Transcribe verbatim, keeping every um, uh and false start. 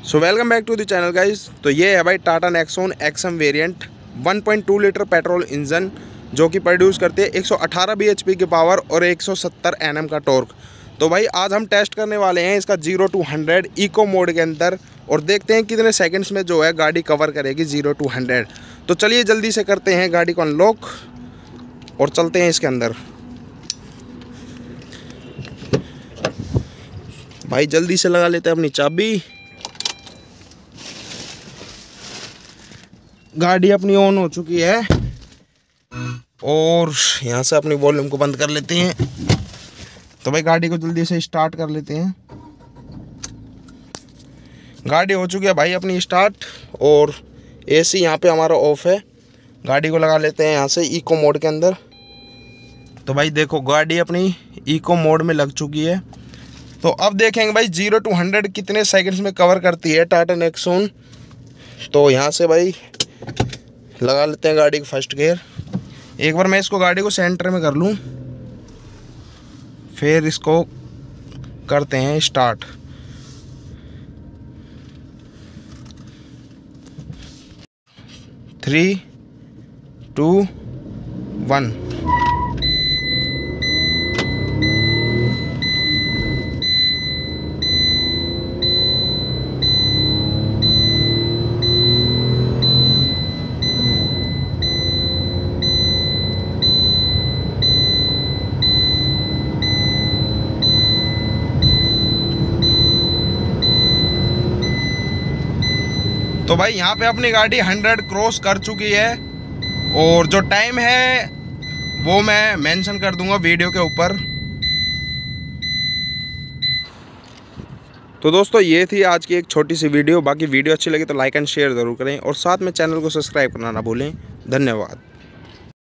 So welcome back to the channel guys. तो ये है भाई Tata Nexon XM variant one point two litre petrol engine जो कि प्रोड्यूस करते हैं एक सौ अठारह बीएचपी की पावर और एक सौ सत्तर एनएम का टॉर्क। तो भाई आज हम टेस्ट करने वाले हैं इसका zero to hundred eco mode के अंदर और देखते हैं कितने सेकंड्स में जो है गाड़ी कवर करेगी जीरो टू हंड्रेड। तो चलिए जल्दी से करते हैं गाड़ी को अनलॉक और चलते हैं इसके अंदर। भाई जल्दी से लगा लेते हैं अपनी चाबी। गाड़ी अपनी ऑन हो चुकी है और यहाँ से अपनी वॉल्यूम को बंद कर लेते हैं। तो भाई गाड़ी को जल्दी से स्टार्ट कर लेते हैं। गाड़ी हो चुकी है भाई अपनी स्टार्ट और एसी यहाँ पे हमारा ऑफ है। गाड़ी को लगा लेते हैं यहाँ से इको मोड के अंदर। तो भाई देखो गाड़ी अपनी इको मोड में लग चुकी है। तो अब देखेंगे भाई जीरो टू हंड्रेड कितने सेकंड्स में कवर करती है टाटा नेक्सॉन। तो यहाँ से भाई लगा लेते हैं गाड़ी को फर्स्ट गियर। एक बार मैं इसको गाड़ी को सेंटर में कर लूँ फिर इसको करते हैं स्टार्ट। Three to one. तो भाई यहाँ पे अपनी गाड़ी हंड्रेड क्रॉस कर चुकी है और जो टाइम है वो मैं मेंशन कर दूंगा वीडियो के ऊपर। तो दोस्तों ये थी आज की एक छोटी सी वीडियो। बाकी वीडियो अच्छी लगी तो लाइक एंड शेयर ज़रूर करें और साथ में चैनल को सब्सक्राइब करना ना भूलें। धन्यवाद।